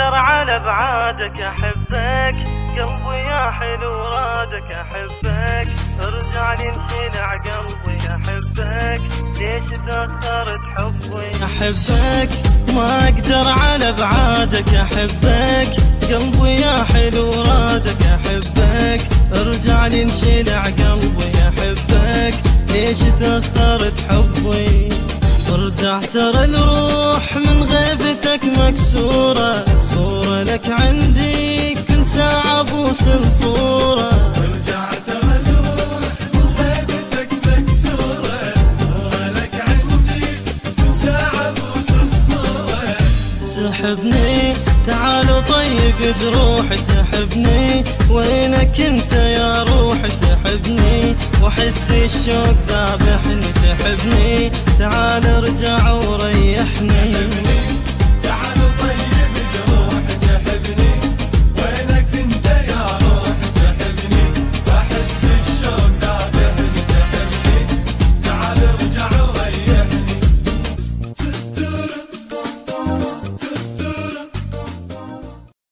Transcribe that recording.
اقدر على بعادك احبك، قلبي يا حلو رادك احبك، ارجع لي انخلع قلبي احبك، ليش تأخرت حبي احبك، ما اقدر على بعادك احبك، قلبي يا حلو رادك احبك، ارجع لي انخلع قلبي احبك، ليش تأخرت حبي، ارجع ترى الروح من غيبتك مكسورة، صورة لك عندي كل ساعة بوصل صورة، ارجع ترى الروح من غيبتك مكسورة، صورة لك عندي كل ساعة بوصل صورة، تحبني تعال طيب جروحي، تحبني وينك انت يا روحي، تحبني واحس الشوق ذابحني، تحبني تعال ارجع وريحني، تعال طيب